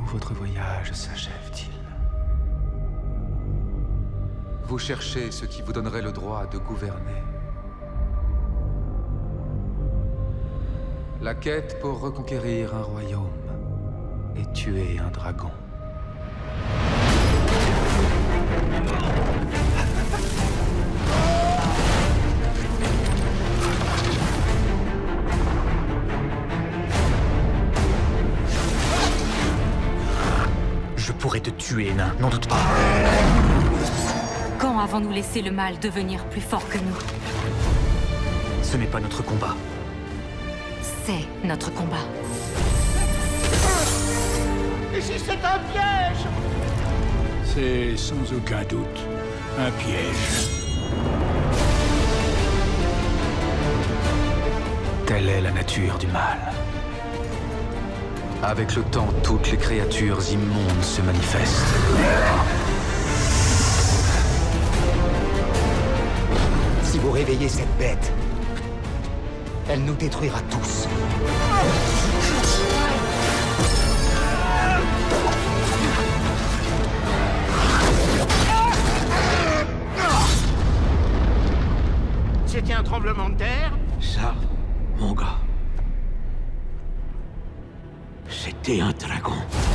votre voyage s'achève-t-il? Vous cherchez ce qui vous donnerait le droit de gouverner. La quête pour reconquérir un royaume et tuer un dragon. Je pourrais te tuer, nain, n'en doute pas. Quand avons-nous laissé le mal devenir plus fort que nous? Ce n'est pas notre combat. C'est notre combat. Et si c'est un piège? C'est sans aucun doute un piège. Telle est la nature du mal. Avec le temps, toutes les créatures immondes se manifestent. Si vous réveillez cette bête, elle nous détruira tous. C'était un tremblement de terre? Ça, mon gars, c'était un dragon.